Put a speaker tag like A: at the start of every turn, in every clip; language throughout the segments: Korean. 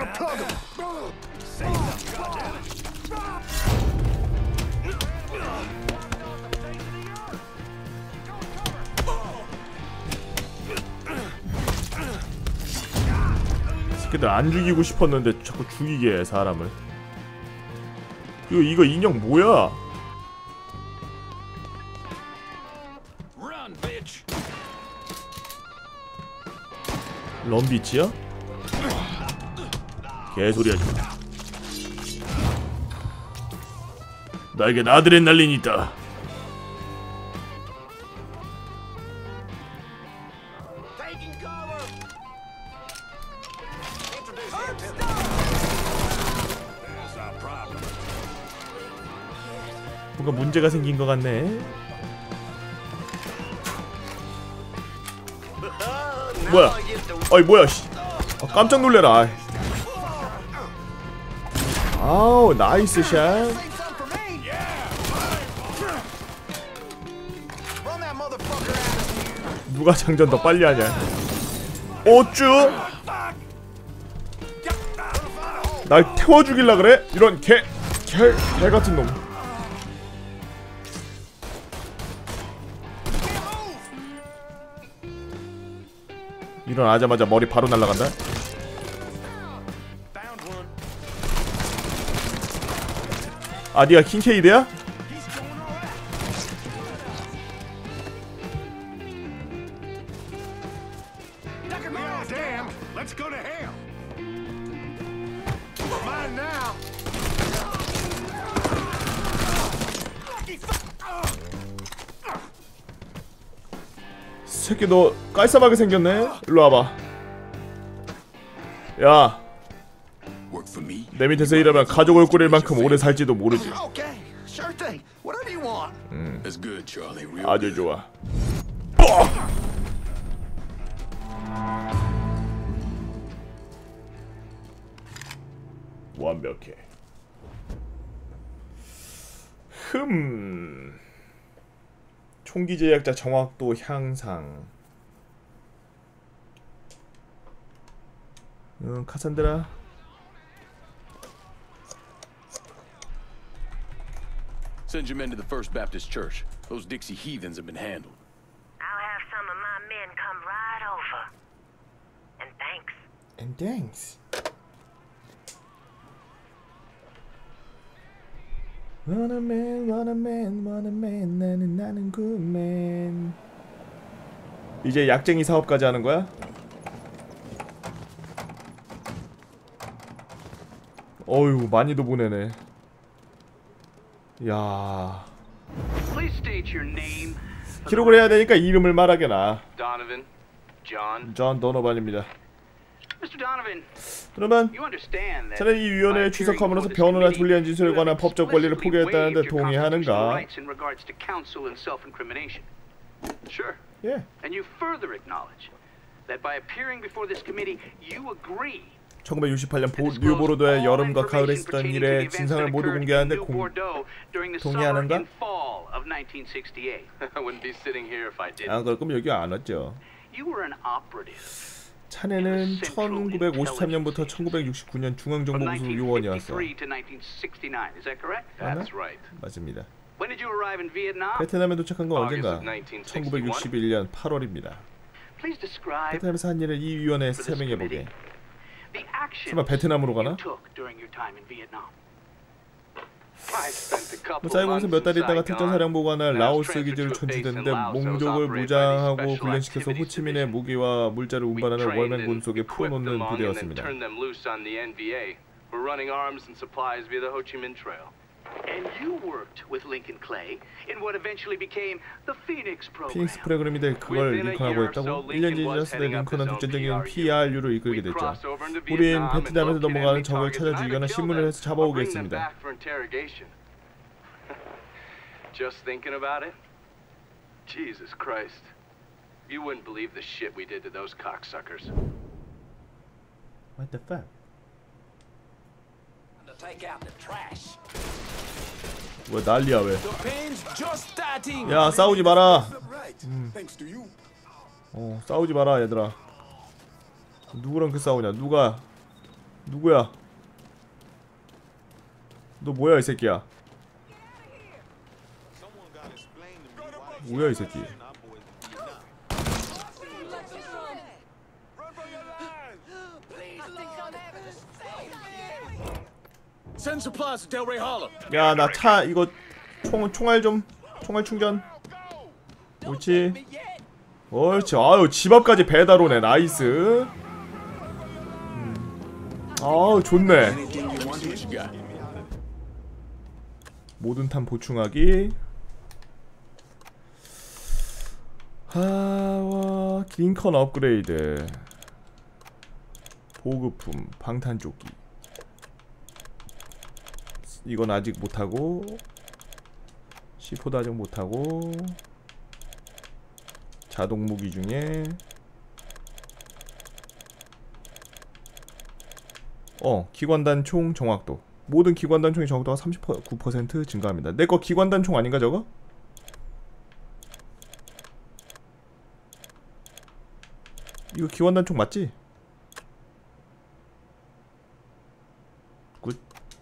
A: 새끼들 안 죽이고 싶었는데 자꾸 죽이게 해 사람을. 이거 인형 뭐야? 럼비치야? 개소리하지 마. 나에겐 아드레날린이 있다. 뭔가 문제가 생긴 것 같네. 뭐야? 어이 뭐야? 씨. 아, 깜짝 놀래라. 아우 나이스 샷. 누가 장전 더 빨리 하냐? 어쭈? 날 태워 죽일라 그래? 이런 개 같은 놈. 일어나자마자 머리 바로 날라간다. 아, 니가 킹케이드야? 새끼 너 깔쌈하게 생겼네? 일로 와봐. 야, 내 밑에서 일하면 가족을 꾸릴 만큼 오래 살지도 모르지. 아주 좋아. 완벽해. 총기 제작자 정확도 향상. 카산드라.
B: Send your men to the First Baptist Church. Those Dixie heathens have been handled.
C: I'll have some of my men come right over. And thanks.
A: And thanks. What a man, what a man, what a man. 나는 good man. 이제 약쟁이 사업까지 하는 거야? 어휴, 많이도 보내네. 야. 기록을 해야 되니까 이름을 말하게나. 존 도노반입니다. 도노반, 자네 이 위원회에 출석함으로써 변호나 불리한 진술에 관한 법적 권리를 포기했다는데 동의하는가? 예. 1968년 뉴보르도의 여름과 가을에 있었던 일의 진상을 모두 공개하는데 동의하는가? 안 그럴 거면 여기 안 왔죠. 자네는 1953년부터 1969년 중앙정보부 요원이었어. 맞나? 맞습니다. 베트남에 도착한 건 언젠가? 1961년 8월입니다. 베트남에서 한 일을 이 위원회에서 설명해보게. 설마 베트남으로 가나? 사이공에서 몇 달 있다가 특전사령부관을 라오스 기지로 전출됐는데 몽족을 무장하고 훈련시켜서 호치민의 무기와 물자를 운반하는 월맹군 속에 풀어놓는 부대였습니다. 피닉스 프로그램인데 그걸 링컨하고 했다고? 1년 지났을 때 링컨은 독전적인 PRU를 이끌게 됐죠. 우린 베트남에서 넘어가는 적을 찾아 죽이거나 신문을 해서 잡아오겠습니다.
B: Just thinking about it? Jesus Christ. You wouldn't believe the shit we did to those cocksuckers.
A: What the fuck? 왜 난리야 왜? 야 싸우지 마라. 싸우지 마라 얘들아. 누구랑 그 싸우냐? 누가 누구야? 너 뭐야 이 새끼야? 뭐야 이 새끼? 야, 나 차 이거 총알 충전. 옳지. 옳지. 아유, 집 앞까지 배달 오네. 나이스. 아우, 좋네. 모든 탄 보충하기. 와, 링컨 업그레이드. 보급품, 방탄조끼. 이건 아직 못하고, C4도 아직 못하고, 자동 무기 중에 기관단 총 정확도. 모든 기관단 총의 정확도가 39% 증가합니다. 내 거 기관단 총 아닌가 저거? 이거 기관단 총 맞지? 굿.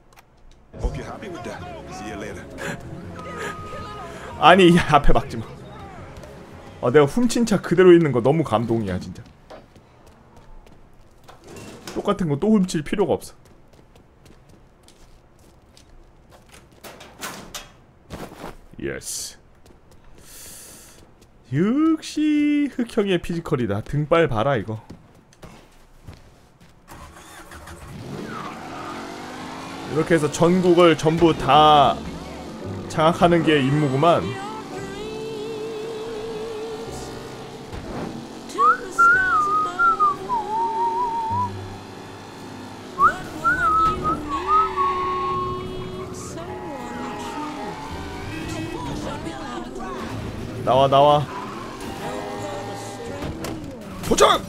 A: 아니, 야, 앞에 막지마. 내가 훔친 차 그대로 있는 거 너무 감동이야 진짜. 똑같은 거 또 훔칠 필요가 없어. 예스. 역시 흑형의 피지컬이다. 등발 봐라 이거. 이렇게 해서 전국을 전부 다 장악하는 게 임무구만. 나와. 도착!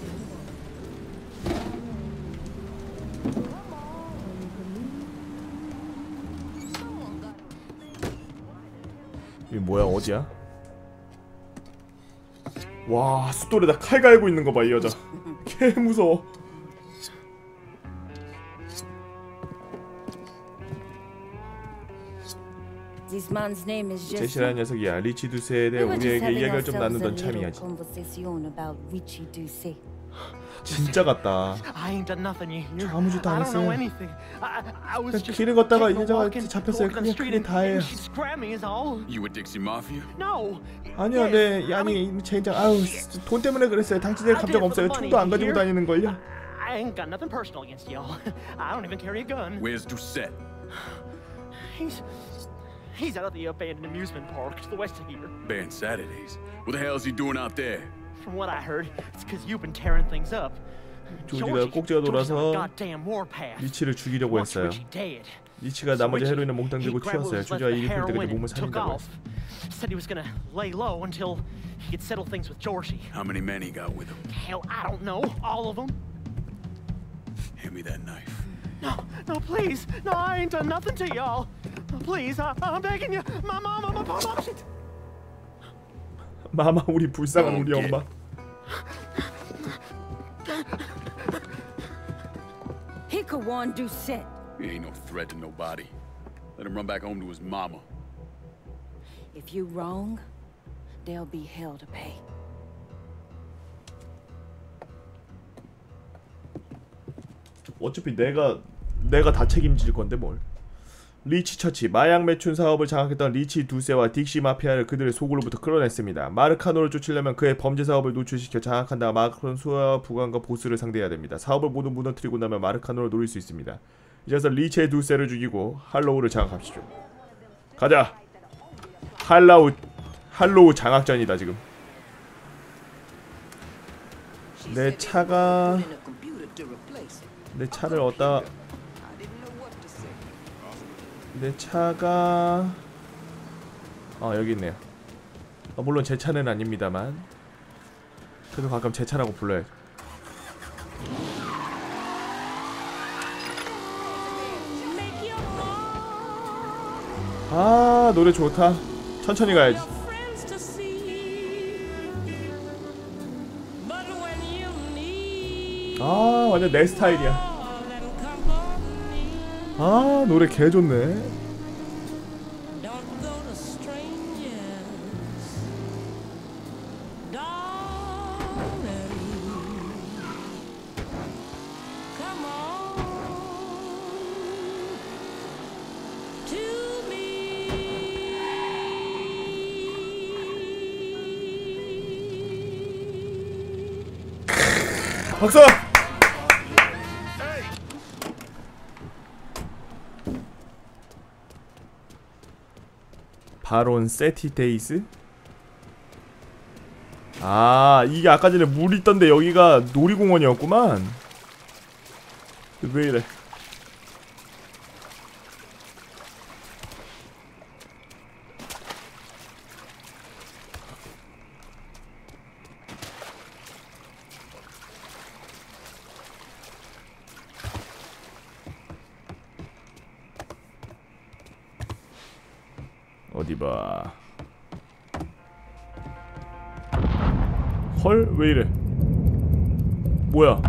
A: 이게 뭐야, 어디야? 와, 숫돌에다 칼 갈고 있는 거 봐, 이 여자. 개 무서워. 제시라는 녀석이야. 리치 두세에 대해 우리에게 이야기를 좀 나누던 참이야지. 진짜 같다. 저 아무 짓도 안 했어요. 그냥 길을 걷다가 이 여자가 잡혔어요. 그냥 그게 다예요. 아니요, 네, 아니 젠장. 아유, 돈 때문에 그랬어요. 당신들 감정 없어요. 총도 안 가지고 다니는 걸요.
D: He's out at the abandoned amusement park to the west of here.
E: Banned Saturdays. What the hell is he doing out there?
D: From what I heard, it's because you've been tearing things up.
A: 조지가 꼭지가 돌아서 리치를 죽이려고 했어요. 리치가 나머지 헤로인을 몽땅 들고 튀었어요. 조지가 일이 풀 때까지 몸을 살린다고 했어.
D: Said he was gonna lay low until he could settle things with Georgie.
E: How many men he got with him?
D: Hell, I don't know. All of them.
E: Hand me that knife.
D: No, please. No, I ain't done nothing to y'all. Please, I'm begging you. My mama, my papa.
A: 마마, 우리 불쌍한 우리 엄마.
C: He could warn Doucette.
E: He ain't no threat to nobody. Let him run back home to his mama.
C: If you wrong, there'll be hell to pay.
A: 어차피 내가 다 책임질 건데 뭘. 리치 처치, 마약 매춘 사업을 장악했던 리치 두세와 딕시 마피아를 그들의 소굴로부터 끌어냈습니다. 마르카노를 쫓으려면 그의 범죄 사업을 노출시켜 장악한 다음 마르카노 수호와 부관과 보스를 상대해야 됩니다. 사업을 모두 무너뜨리고 나면 마르카노를 노릴 수 있습니다. 이제서 리치의 두세를 죽이고 할로우를 장악합시죠. 가자. 할로우 장악전이다 지금. 내 차를 얻다. 내 차가 여기 있네요. 물론 제 차는 아닙니다만 그래도 가끔 제 차라고 불러야죠. 아, 노래 좋다. 천천히 가야지. 아, 완전 내 스타일이야. 아 노래 개 좋네.
F: Don't go to strangers, darling. Come on to me.
A: 박수! 바론 세티데이스? 아 이게 아까 전에 물 있던데 여기가 놀이공원이었구만. 왜 이래? 어디 봐. 헐, 왜 이래? 뭐야?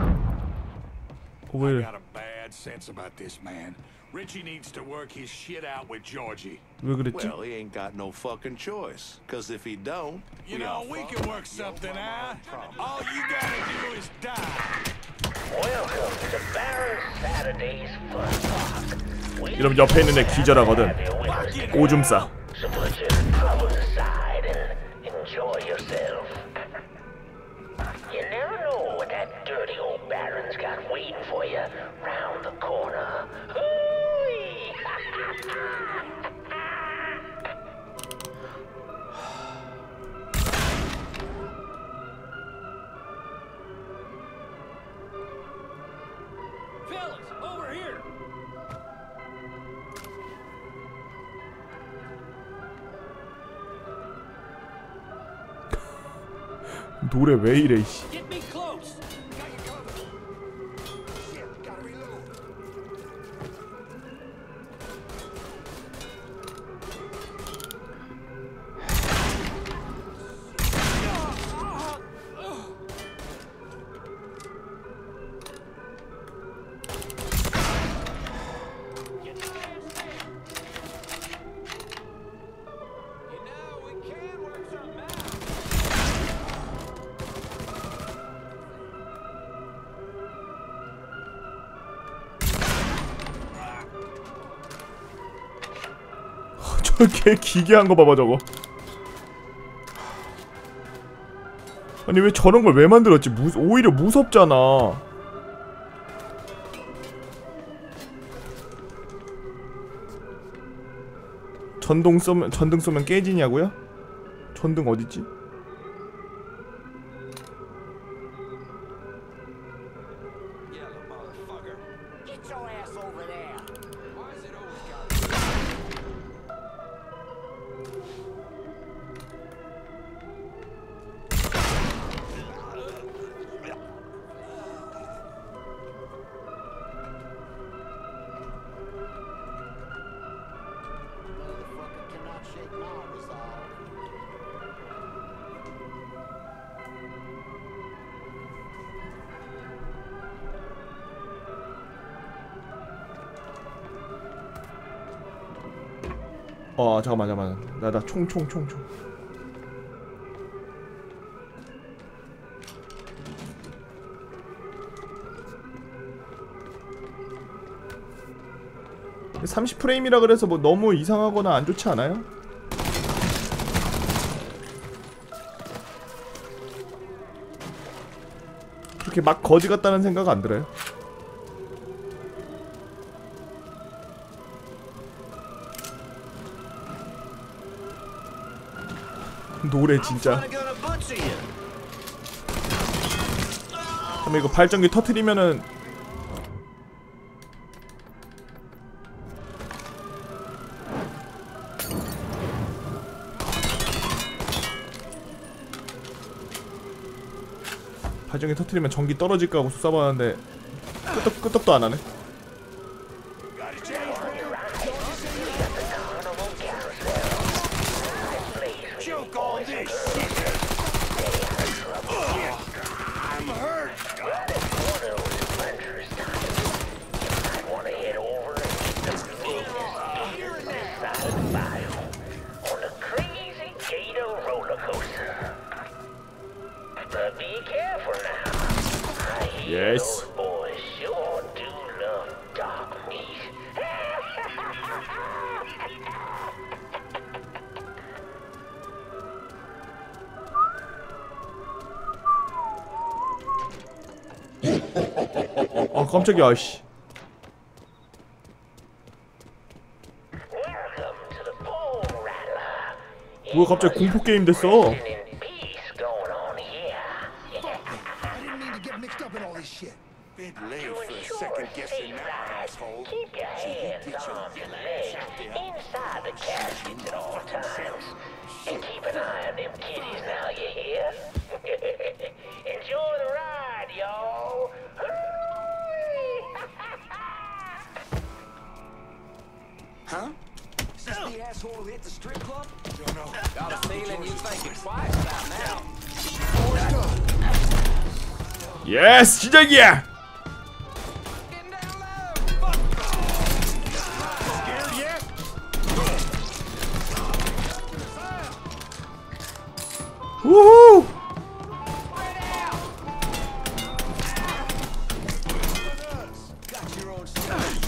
A: 왜
G: I
A: 이래?
G: got a bad sense about this man. Richie needs to work his shit out with Georgie.
A: 왜 그랬지?
H: Well, he ain't got no fucking choice. Cause if he don't,
G: You know, we can work something out. All you gotta do is die.
C: Welcome to Baron Saturday's Fun Park.
A: 이러면 옆에 있는 애 기절하거든. 오줌 싸.
C: So put your troubles aside and enjoy yourself. You never know what that dirty old Baron's got waiting for you round the corner. Hooey!
F: Fellas, over here.
A: 노래 왜 이래 이씨.
F: Get me close.
A: 저개 기괴한 거 봐봐 저거. 아니 왜 저런 걸 왜 만들었지? 오히려 무섭잖아. 전등 쏘면 깨지냐고요? 전등 어디지?
D: Get your ass over there.
A: 잠깐만 나 총 (30프레임이라) 그래서 뭐 너무 이상하거나 안 좋지 않아요? 그렇게 막 거지 같다는 생각 안 들어요? 노래 진짜. 그럼 이거 발전기 터트리면은 전기 떨어질까 하고 쏴봤는데 끄떡도 안 하네.
G: Joke all this shit. I'm hurt.
C: One of those adventurous times. You might want to head over and
A: 깜짝이야. 씨. 뭐야 갑자기 공포 게임 됐어.
G: I didn't mean to get mixed up in all this shit.
H: Bit late for a second guessing now, asshole.
C: Keep your hands, arms, and legs inside the casket at all times. And keep an eye on them kitties now, you hear? Enjoy the ride, y'all.
H: Huh?
F: Is this the asshole who hit the strip club?
H: Don't know.
F: Got a feeling you thinking twice about now.
A: 예스 시작이야.
F: Getting down low.
G: Scared yet?
A: 우후.
F: Got your own stuff.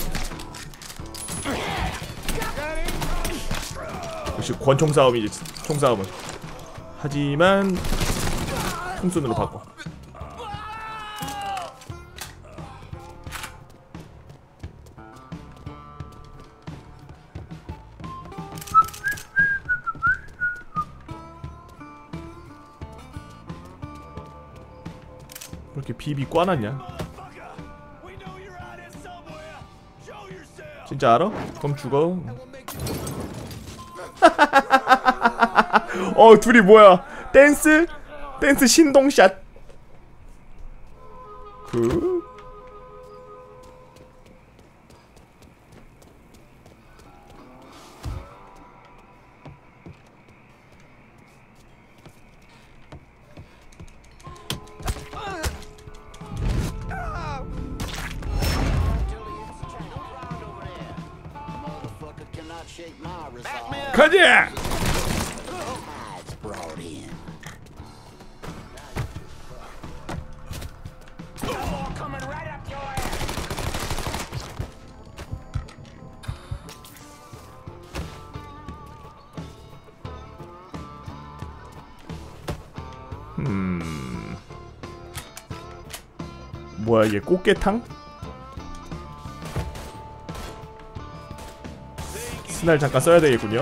A: 역시 권총 싸움이지. 총 싸움은. 하지만 총선으로 바꿔. 왜 이렇게 비비 꽈놨냐? 진짜 알아? 그럼 죽어. 둘이 뭐야? 댄스 신동샷.
F: Motherfucker cannot shake my resolve.
A: 가자.
F: It's brought in.
C: More coming right up your ass.
A: 뭐야 이게 꽃게탕? 스날 잠깐 써야 되겠군요.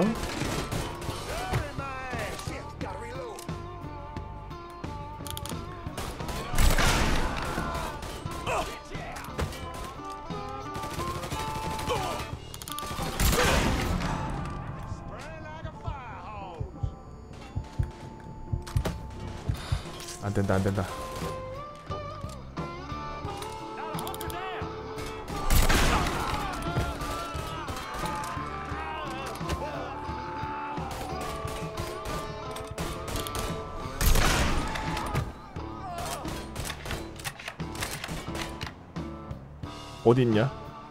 A: 안 된다, 안 된다. 어디 있냐?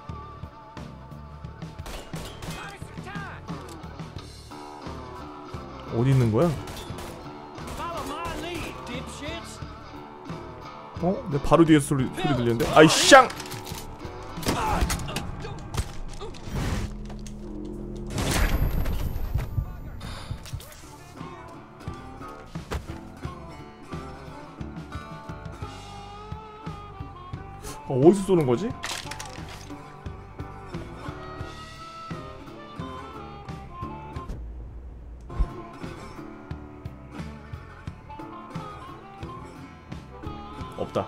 A: 어디 있는 거야? 내 바로 뒤에서 소리 들리는데? 아이 샹! 어디서 쏘는 거지? 없다.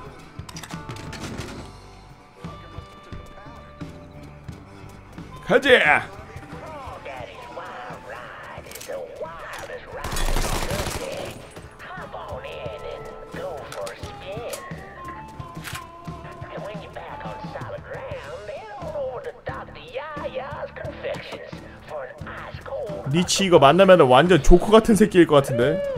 A: 가자.
C: Daddy's wild ride is the wildest ride. Hop on in and go for a spin. And when you're back on solid ground, head on over to Dr. Yaya's Confections for an ice cold.
A: 리치 이거 만나면 완전 조커 같은 새끼일 것 같은데.